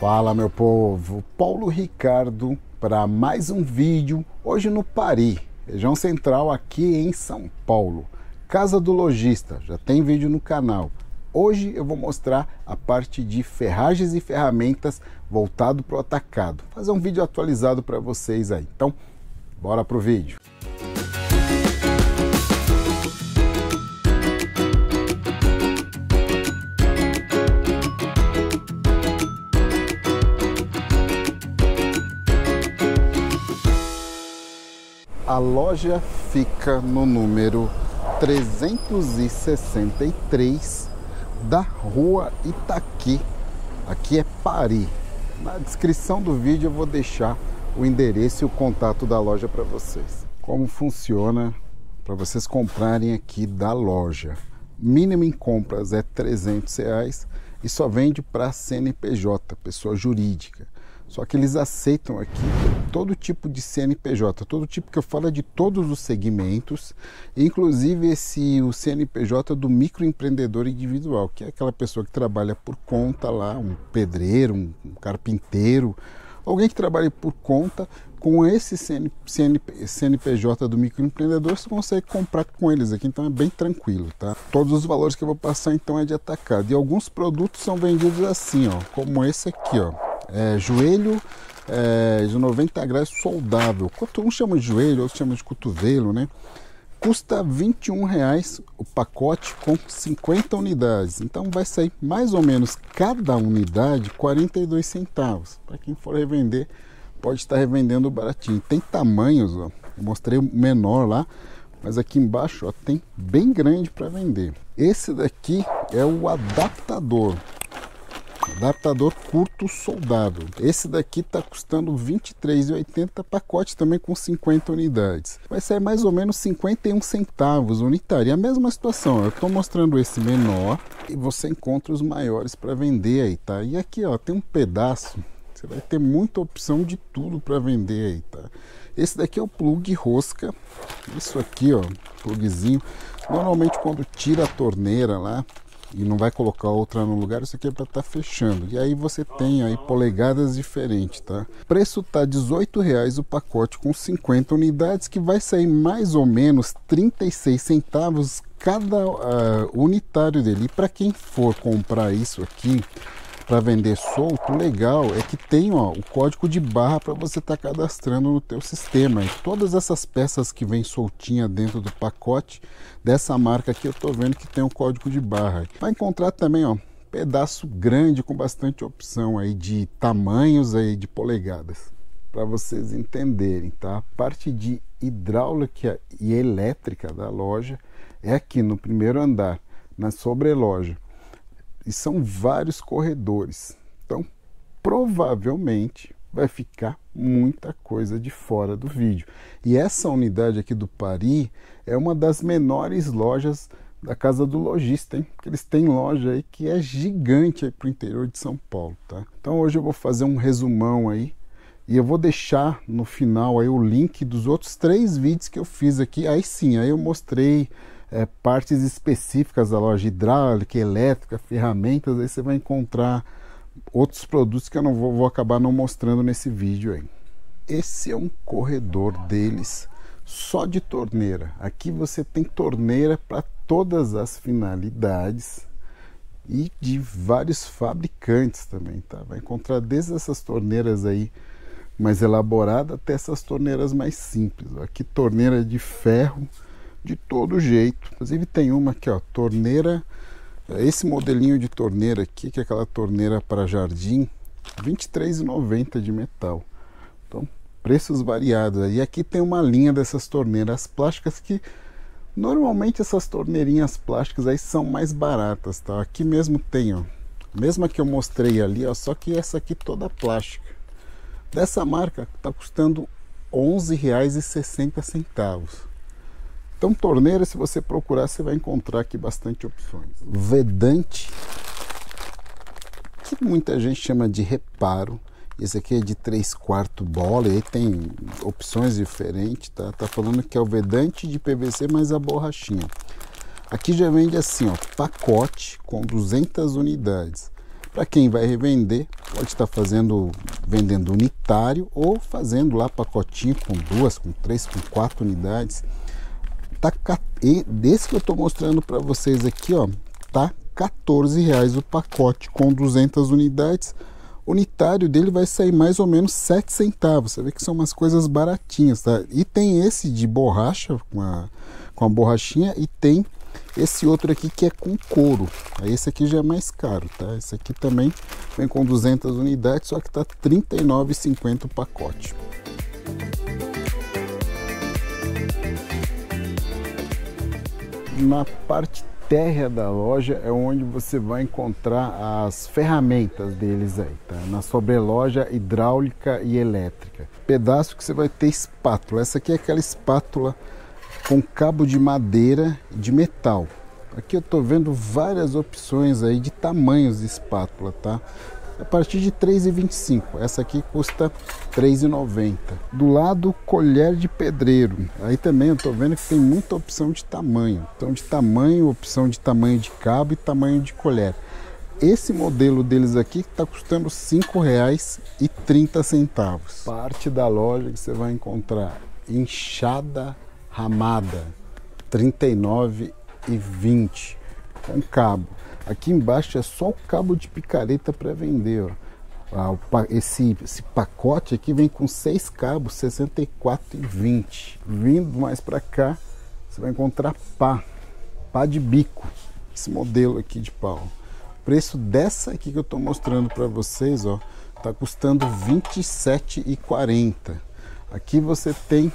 Fala, meu povo, Paulo Ricardo para mais um vídeo, hoje no Pari, região central aqui em São Paulo, Casa do Lojista, já tem vídeo no canal. Hoje eu vou mostrar a parte de ferragens e ferramentas voltado para o atacado, fazer um vídeo atualizado para vocês aí, então bora pro vídeo. A loja fica no número 363 da rua Itaqui, aqui é Pari. Na descrição do vídeo eu vou deixar o endereço e o contato da loja para vocês. Como funciona para vocês comprarem aqui da loja? Mínimo em compras é R$300 e só vende para CNPJ, pessoa jurídica. Só que eles aceitam aqui todo tipo de CNPJ, todo tipo que eu falo é de todos os segmentos, inclusive o CNPJ do microempreendedor individual, que é aquela pessoa que trabalha por conta lá, um pedreiro, um carpinteiro, alguém que trabalha por conta. Com esse CNPJ do microempreendedor, você consegue comprar com eles aqui, então é bem tranquilo, tá? Todos os valores que eu vou passar então é de atacado, e alguns produtos são vendidos assim, ó, como esse aqui, ó. Joelho de 90 graus soldável, um chama de joelho, outro chama de cotovelo, né? Custa R$21 o pacote com 50 unidades, então vai sair mais ou menos cada unidade 42 centavos. Para quem for revender, pode estar revendendo baratinho. Tem tamanhos, ó, eu mostrei o menor lá, mas aqui embaixo ó, tem bem grande para vender. Esse daqui é o adaptador curto soldável. Esse daqui está custando R$ 23,80, pacote também com 50 unidades. Vai sair mais ou menos 51 centavos unitário. É a mesma situação, eu estou mostrando esse menor e você encontra os maiores para vender aí, tá? E aqui ó, tem um pedaço, você vai ter muita opção de tudo para vender aí, tá? Esse daqui é o plug rosca, isso aqui ó, plugzinho. Normalmente quando tira a torneira lá, e não vai colocar outra no lugar, isso aqui é para estar fechando. E aí você tem aí polegadas diferentes, tá? O preço tá R$18 o pacote com 50 unidades, que vai sair mais ou menos 36 centavos cada unitário dele. E para quem for comprar isso aqui para vender solto, o legal é que tem ó, o código de barra para você estar cadastrando no teu sistema. E todas essas peças que vem soltinha dentro do pacote dessa marca aqui, eu tô vendo que tem um código de barra. Vai encontrar também ó, pedaço grande com bastante opção aí de tamanhos aí de polegadas, para vocês entenderem, tá? A parte de hidráulica e elétrica da loja é aqui no primeiro andar, na sobreloja. E são vários corredores, então provavelmente vai ficar muita coisa de fora do vídeo. E essa unidade aqui do Pari é uma das menores lojas da Casa do Lojista, hein? Porque eles têm loja aí que é gigante aí pro interior de São Paulo, tá? Então hoje eu vou fazer um resumão aí e eu vou deixar no final aí o link dos outros 3 vídeos que eu fiz aqui. Aí sim, aí eu mostrei partes específicas da loja, hidráulica, elétrica, ferramentas. Aí você vai encontrar outros produtos que eu não vou acabar não mostrando nesse vídeo aí. Esse é um corredor deles só de torneira. Aqui você tem torneira para todas as finalidades e de vários fabricantes também, tá? Vai encontrar desde essas torneiras aí mais elaboradas até essas torneiras mais simples. Aqui torneira de ferro de todo jeito. Inclusive tem uma aqui ó, torneira, esse modelinho de torneira aqui, que é aquela torneira para jardim, R$ 23,90 de metal. Então preços variados. E aqui tem uma linha dessas torneiras plásticas que normalmente essas torneirinhas plásticas aí são mais baratas, tá? Aqui mesmo tem ó, mesma que eu mostrei ali ó, só que essa aqui toda plástica. Dessa marca tá custando R$ 11,60. Então torneira, se você procurar, você vai encontrar aqui bastante opções. Vedante, que muita gente chama de reparo. Esse aqui é de 3/4 bola, e aí tem opções diferentes, tá? Tá falando que é o vedante de PVC mais a borrachinha. Aqui já vende assim, ó, pacote com 200 unidades. Para quem vai revender, pode estar vendendo unitário ou fazendo lá pacotinho com 2, com 3, com 4 unidades. E desse que eu estou mostrando para vocês aqui, ó, tá R$14 o pacote com 200 unidades. O unitário dele vai sair mais ou menos 7 centavos. Você vê que são umas coisas baratinhas, tá? E tem esse de borracha, com a borrachinha, e tem esse outro aqui que é com couro. Aí esse aqui já é mais caro, tá? Esse aqui também vem com 200 unidades, só que tá R$ 39,50 o pacote. Na parte térrea da loja é onde você vai encontrar as ferramentas deles aí, tá? Na sobreloja hidráulica e elétrica. Pedaço que você vai ter espátula. Essa aqui é aquela espátula com cabo de madeira e de metal. Aqui eu tô vendo várias opções aí de tamanhos de espátula, tá? A partir de R$ 3,25. Essa aqui custa R$ 3,90. Do lado, colher de pedreiro. Aí também eu tô vendo que tem muita opção de tamanho. Opção de tamanho de cabo e tamanho de colher. Esse modelo deles aqui está custando R$ 5,30. Parte da loja que você vai encontrar enxada ramada, R$ 39,20 com cabo. Aqui embaixo é só o cabo de picareta para vender, ó. Esse pacote aqui vem com 6 cabos, R$ 64,20. Vindo mais para cá, você vai encontrar pá de bico, esse modelo aqui de pau. O preço dessa aqui que eu estou mostrando para vocês, ó, tá custando R$ 27,40. Aqui você tem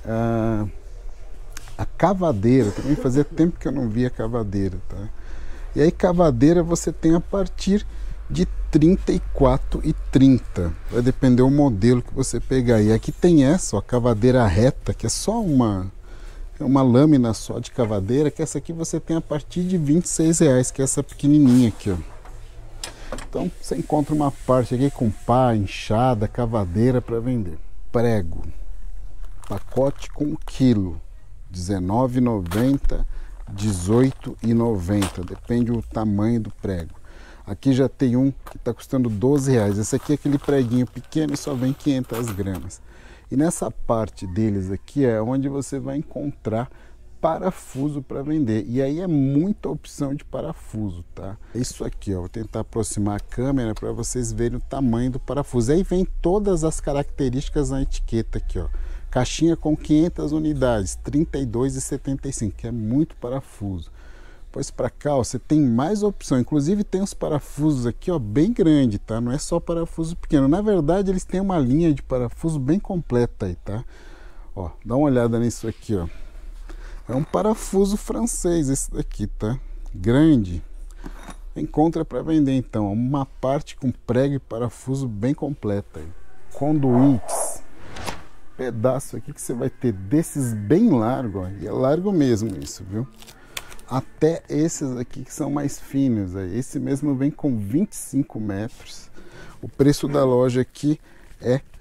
a cavadeira, também fazia tempo que eu não via cavadeira, tá? E aí cavadeira você tem a partir de R$ 34,30. Vai depender do modelo que você pegar. E aqui tem essa, ó, cavadeira reta, que é só uma lâmina só de cavadeira, que essa aqui você tem a partir de R$ 26,00, que é essa pequenininha aqui, ó. Então você encontra uma parte aqui com pá, enxada, cavadeira para vender. Prego, pacote com quilo, R$19,90, R$18,90, depende do tamanho do prego. Aqui já tem um que está custando R$12,00. Esse aqui é aquele preguinho pequeno e só vem 500 gramas. E nessa parte deles aqui é onde você vai encontrar parafuso para vender. E aí é muita opção de parafuso, tá? Isso aqui, ó, vou tentar aproximar a câmera para vocês verem o tamanho do parafuso. Aí vem todas as características na etiqueta aqui, ó. Caixinha com 500 unidades, R$ 32,75, que é muito parafuso. Depois para cá, ó, você tem mais opção. Inclusive tem os parafusos aqui, ó, bem grande, tá? Não é só parafuso pequeno. Na verdade, eles têm uma linha de parafuso bem completa aí, tá? Ó, dá uma olhada nisso aqui, ó. É um parafuso francês esse daqui, tá? Grande. Encontra para vender então uma parte com prego e parafuso bem completa aí. Conduítes. Pedaço aqui que você vai ter desses bem largo, ó, e é largo mesmo isso, viu? Até esses aqui que são mais finos, aí. Esse mesmo vem com 25 metros. O preço da loja aqui é R$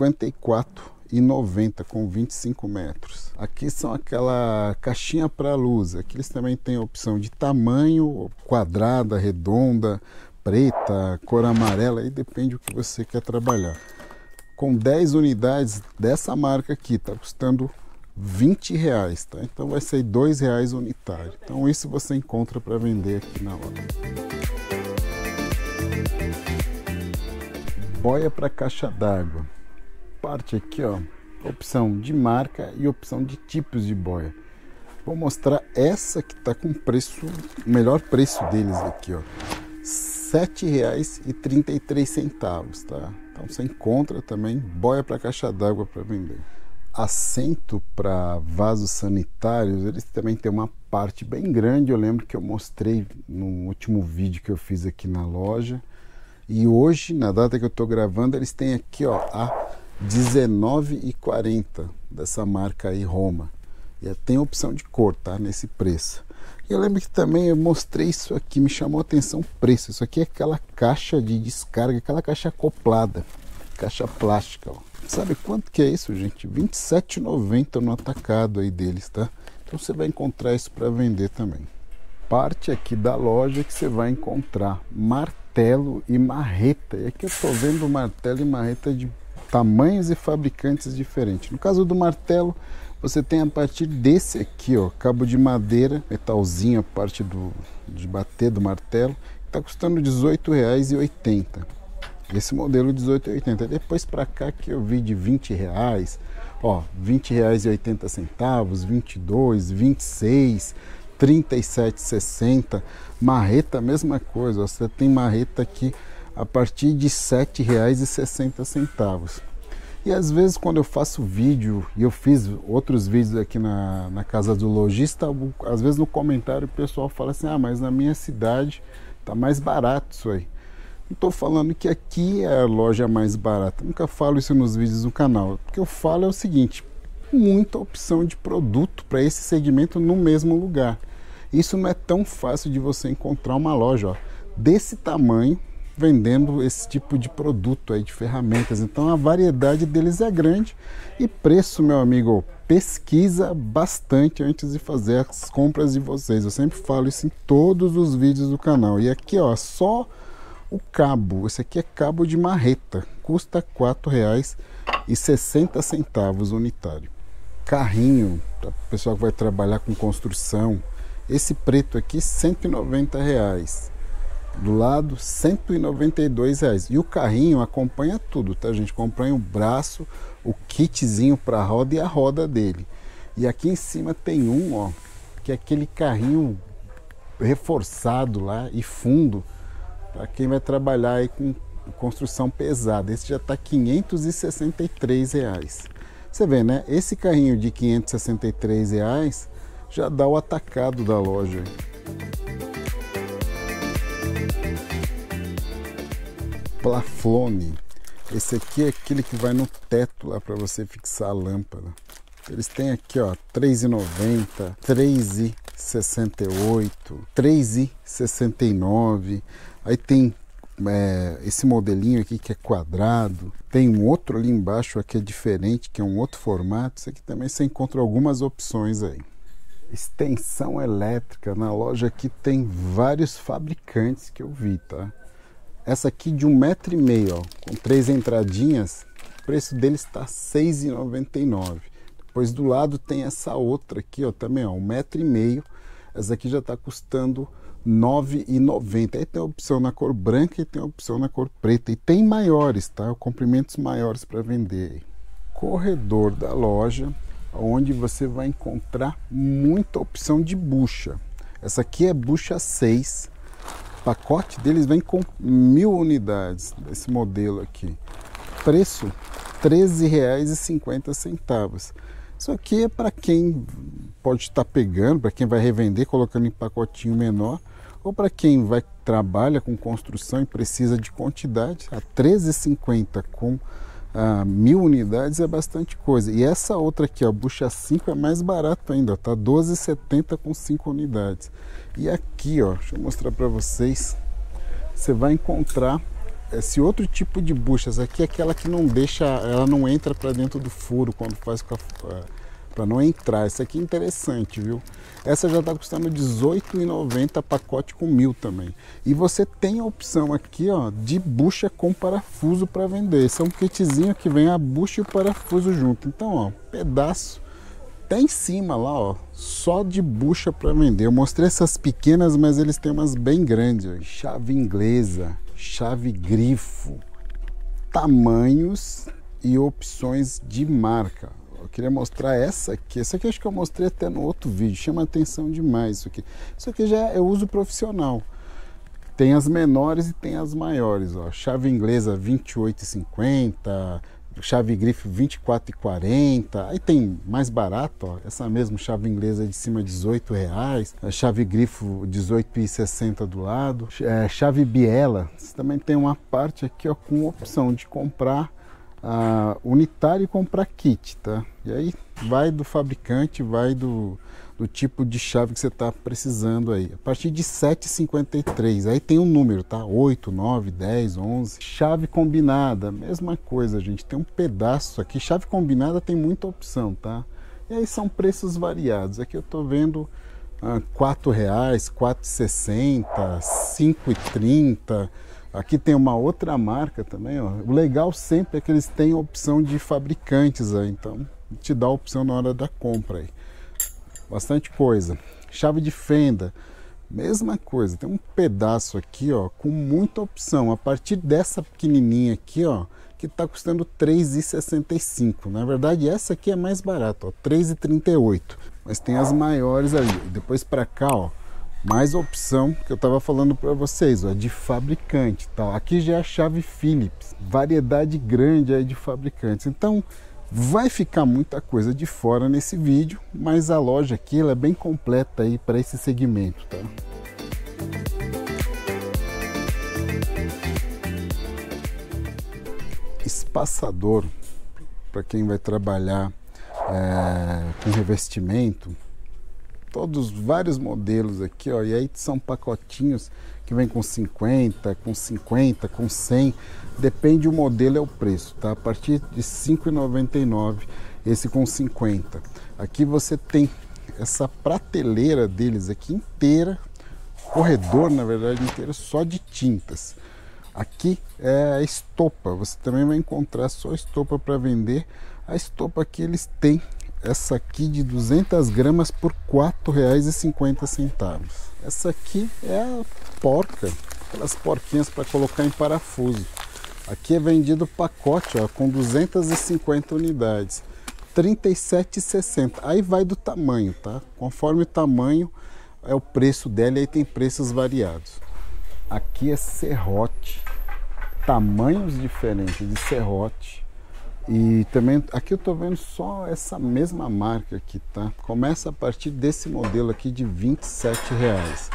54,90 com 25 metros. Aqui são aquela caixinha para luz. Aqui eles também têm a opção de tamanho, quadrada, redonda, preta, cor amarela, aí depende do que você quer trabalhar. Com 10 unidades dessa marca aqui, tá custando R$20,00, tá? Então vai ser R$2,00 unitário. Então isso você encontra para vender aqui na loja. Boia para caixa d'água. Parte aqui, ó, opção de marca e opção de tipos de boia. Vou mostrar essa que tá com preço, o melhor preço deles aqui, ó. R$ 7,33, tá? Então você encontra também boia para caixa d'água para vender. Assento para vasos sanitários, eles também tem uma parte bem grande. Eu lembro que eu mostrei no último vídeo que eu fiz aqui na loja. E hoje, na data que eu estou gravando, eles têm aqui, ó, a R$19,40 dessa marca aí, Roma. E tem opção de cor, tá? Nesse preço. E eu lembro que também eu mostrei isso aqui, me chamou a atenção o preço. Isso aqui é aquela caixa de descarga, aquela caixa acoplada, caixa plástica, ó. Sabe quanto que é isso, gente? R$ 27,90 no atacado aí deles, tá? Então você vai encontrar isso para vender também. Parte aqui da loja que você vai encontrar martelo martelo e marreta. E aqui eu estou vendo martelo e marreta de tamanhos e fabricantes diferentes. No caso do martelo, você tem a partir desse aqui, ó, cabo de madeira, metalzinho, a parte de bater do martelo, está custando R$ 18,80. Esse modelo R$ 18,80. Depois para cá que eu vi de R$ 20, ó, R$ 20,80, 22, 26, 37,60. Marreta, mesma coisa. Você tem marreta aqui a partir de R$ 7,60. E às vezes quando eu faço vídeo, e eu fiz outros vídeos aqui na casa do lojista, às vezes no comentário o pessoal fala assim, ah, mas na minha cidade tá mais barato isso aí. Não estou falando que aqui é a loja mais barata, nunca falo isso nos vídeos do canal. O que eu falo é o seguinte, muita opção de produto para esse segmento no mesmo lugar. Isso não é tão fácil de você encontrar uma loja, ó, desse tamanho, vendendo esse tipo de produto aí, de ferramentas. Então a variedade deles é grande. E preço, meu amigo, pesquisa bastante antes de fazer as compras de vocês. Eu sempre falo isso em todos os vídeos do canal. E aqui, ó, só o cabo, esse aqui é cabo de marreta, custa R$ 4,60 unitário. Carrinho, para o pessoal que vai trabalhar com construção, esse preto aqui R$ 190. Do lado, R$ 192. E o carrinho acompanha tudo, tá, gente? Acompanha o braço, o kitzinho para a roda e a roda dele. E aqui em cima tem um, ó, que é aquele carrinho reforçado lá e fundo, para quem vai trabalhar aí com construção pesada. Esse já está R$ 563. Você vê, né? Esse carrinho de R$ 563 já dá o atacado da loja. Plafone. Esse aqui é aquele que vai no teto lá para você fixar a lâmpada. Eles têm aqui, ó, R$ 3,90, R$ 3,68, R$ 3,69. Aí tem esse modelinho aqui que é quadrado. Tem um outro ali embaixo que é diferente, que é um outro formato. Isso aqui também você encontra algumas opções aí. Extensão elétrica. Na loja aqui tem vários fabricantes que eu vi, tá? Essa aqui de 1,5 m, ó, com 3 entradinhas, o preço dele está R$ 6,99. Depois do lado tem essa outra aqui, ó, também, ó, 1,5 m. Essa aqui já está custando R$ 9,90. Aí tem a opção na cor branca e tem a opção na cor preta. E tem maiores, tá? Comprimentos maiores para vender. Corredor da loja, onde você vai encontrar muita opção de bucha. Essa aqui é bucha 6. O pacote deles vem com 1.000 unidades desse modelo aqui. Preço R$ 13,50. Isso aqui é para quem pode estar pegando, para quem vai revender, colocando em pacotinho menor, ou para quem trabalha com construção e precisa de quantidade. A R$ 13,50 com 1.000 unidades é bastante coisa. E essa outra aqui, a bucha 5, é mais barato ainda, tá? R$ 12,70 com 5 unidades. E aqui, ó, deixa eu mostrar para vocês, você vai encontrar esse outro tipo de bucha. Essa aqui é aquela que não deixa, ela não entra para dentro do furo quando faz para não entrar. Essa aqui é interessante, viu? Essa já está custando R$ 18,90, pacote com 1.000 também. E você tem a opção aqui, ó, de bucha com parafuso para vender. Esse é um kitzinho que vem a bucha e o parafuso junto. Então, ó, pedaço até em cima lá, ó, só de bucha para vender. Eu mostrei essas pequenas, mas eles têm umas bem grandes, ó. Chave inglesa, chave grifo, tamanhos e opções de marca. Eu queria mostrar essa aqui. Essa aqui acho que eu mostrei até no outro vídeo. Chama atenção demais isso aqui. Isso aqui já é uso profissional. Tem as menores e tem as maiores, ó. Chave inglesa R$ 28,50. Chave grifo R$ 24,40. Aí tem mais barato, ó, essa mesma chave inglesa de cima R$ 18,00. A chave grifo R$ 18,60 do lado. Chave biela, você também tem uma parte aqui, ó, com opção de comprar unitário e comprar kit, tá? E aí vai do fabricante, vai do tipo de chave que você está precisando aí. A partir de R$ 7,53, aí tem um número, tá? 8, 9, 10, 11. Chave combinada, mesma coisa, gente. Tem um pedaço aqui. Chave combinada tem muita opção, tá? E aí são preços variados. Aqui eu tô vendo R$ 4,00, R$ 4,60, R$ 5,30. Aqui tem uma outra marca também, ó. O legal sempre é que eles têm opção de fabricantes aí, então te dá a opção na hora da compra aí. Bastante coisa. Chave de fenda, mesma coisa. Tem um pedaço aqui, ó, com muita opção. A partir dessa pequenininha aqui, ó, que tá custando R$ 3,65. Na verdade, essa aqui é mais barata, ó, R$ 3,38. Mas tem as maiores ali. Depois para cá, ó, mais opção que eu tava falando para vocês, ó, de fabricante, tá? Aqui já é a chave Phillips. Variedade grande aí de fabricantes. Então, vai ficar muita coisa de fora nesse vídeo, mas a loja aqui ela é bem completa aí para esse segmento, tá? Espaçador, para quem vai trabalhar com revestimento, vários modelos aqui, ó, e aí são pacotinhos que vem com 50, com 50, com 100, depende do modelo, é o preço, tá? A partir de R$ 5,99, esse com 50. Aqui você tem essa prateleira deles aqui inteira, corredor na verdade inteiro, só de tintas. Aqui é a estopa, você também vai encontrar só estopa para vender. A estopa aqui eles têm essa aqui de 200 gramas por R$ 4,50. Essa aqui é a porca, aquelas porquinhas para colocar em parafuso. Aqui é vendido pacote, ó, com 250 unidades, R$ 37,60. Aí vai do tamanho, tá? Conforme o tamanho é o preço dela, e aí tem preços variados. Aqui é serrote, tamanhos diferentes de serrote. E também aqui eu tô vendo só essa mesma marca aqui, tá? Começa a partir desse modelo aqui de R$ 27,00.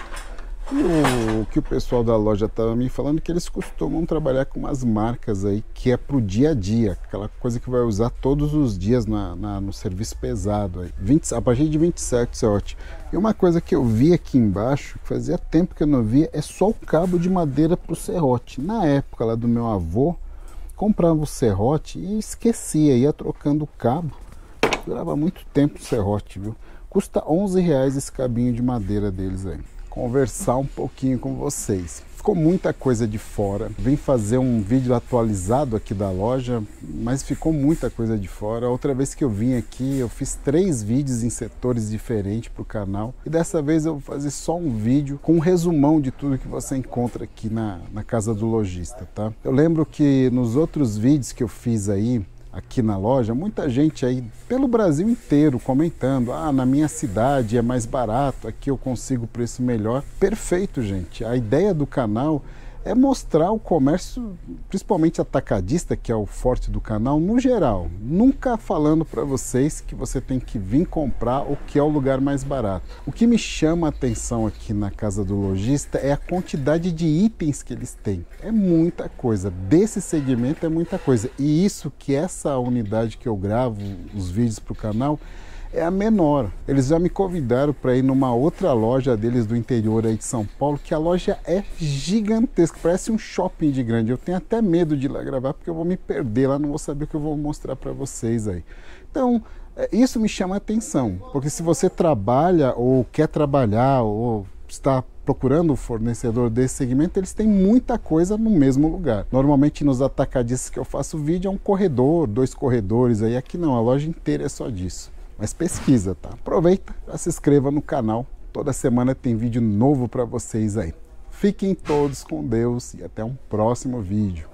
E o que o pessoal da loja estava me falando, que eles costumam trabalhar com umas marcas aí que é pro dia a dia, aquela coisa que vai usar todos os dias no serviço pesado aí. A partir de 27, serrote. E uma coisa que eu vi aqui embaixo, que fazia tempo que eu não via, é só o cabo de madeira pro serrote. Na época lá do meu avô, comprava o serrote e esquecia, ia trocando o cabo. Durava muito tempo o serrote, viu? Custa R$ 11,00 esse cabinho de madeira deles aí. Conversar um pouquinho com vocês. Ficou muita coisa de fora. Vim fazer um vídeo atualizado aqui da loja, mas ficou muita coisa de fora. Outra vez que eu vim aqui, eu fiz 3 vídeos em setores diferentes para o canal. E dessa vez eu vou fazer só um vídeo com um resumão de tudo que você encontra aqui na Casa do Lojista, tá? Eu lembro que nos outros vídeos que eu fiz aí, aqui na loja, muita gente aí pelo Brasil inteiro comentando: ah, na minha cidade é mais barato, aqui eu consigo preço melhor. Perfeito, gente. A ideia do canal é mostrar o comércio, principalmente atacadista, que é o forte do canal, no geral. Nunca falando para vocês que você tem que vir comprar o que é o lugar mais barato. O que me chama a atenção aqui na Casa do Lojista é a quantidade de itens que eles têm. É muita coisa. Desse segmento é muita coisa. E isso que essa unidade que eu gravo, os vídeos para o canal, é a menor. Eles já me convidaram para ir numa outra loja deles do interior aí de São Paulo, que a loja é gigantesca, parece um shopping de grande. Eu tenho até medo de ir lá gravar, porque eu vou me perder lá, não vou saber o que eu vou mostrar para vocês aí. Então, isso me chama a atenção, porque se você trabalha ou quer trabalhar ou está procurando um fornecedor desse segmento, eles têm muita coisa no mesmo lugar. Normalmente nos atacadistas que eu faço vídeo é um corredor, 2 corredores aí. Aqui não, a loja inteira é só disso. Mas pesquisa, tá? Aproveita, já se inscreva no canal. Toda semana tem vídeo novo para vocês aí. Fiquem todos com Deus e até um próximo vídeo.